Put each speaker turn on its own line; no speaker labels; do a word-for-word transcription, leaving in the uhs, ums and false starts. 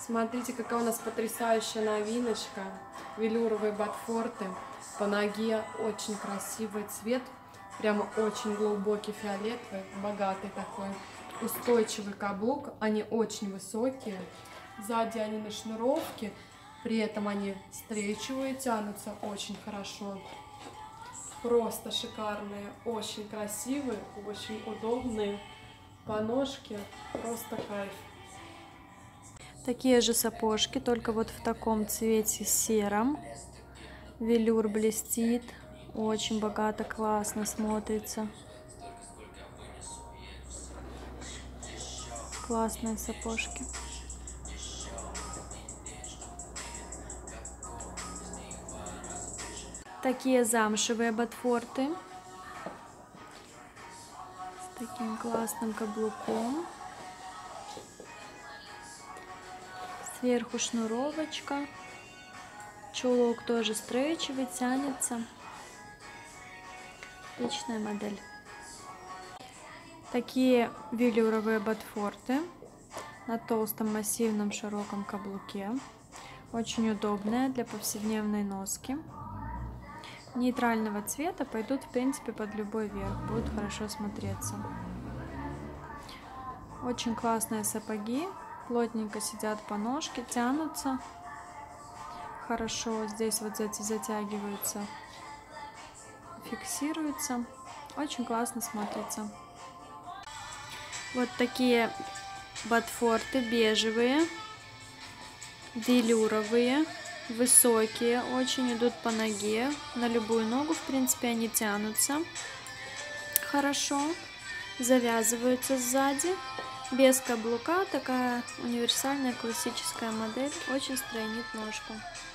Смотрите, какая у нас потрясающая новиночка. Велюровые ботфорты. По ноге очень красивый цвет. Прямо очень глубокий фиолетовый, богатый такой. Устойчивый каблук. Они очень высокие. Сзади они на шнуровке. При этом они стрейчевые, тянутся очень хорошо. Просто шикарные, очень красивые, очень удобные. По ножке просто кайф.
Такие же сапожки, только вот в таком цвете сером. Велюр блестит, очень богато, классно смотрится. Классные сапожки. Такие замшевые ботфорты с таким классным каблуком. Сверху шнуровочка. Чулок тоже стрейчевый, тянется. Отличная модель. Такие велюровые ботфорты на толстом массивном широком каблуке. Очень удобные для повседневной носки. Нейтрального цвета, пойдут в принципе под любой верх, будут хорошо смотреться. Очень классные сапоги, плотненько сидят по ножке, тянутся хорошо, здесь вот эти затягиваются, фиксируются, очень классно смотрится. Вот такие ботфорты бежевые, велюровые. Высокие, очень идут по ноге, на любую ногу, в принципе, они тянутся хорошо, завязываются сзади, без каблука, такая универсальная классическая модель, очень стройнит ножку.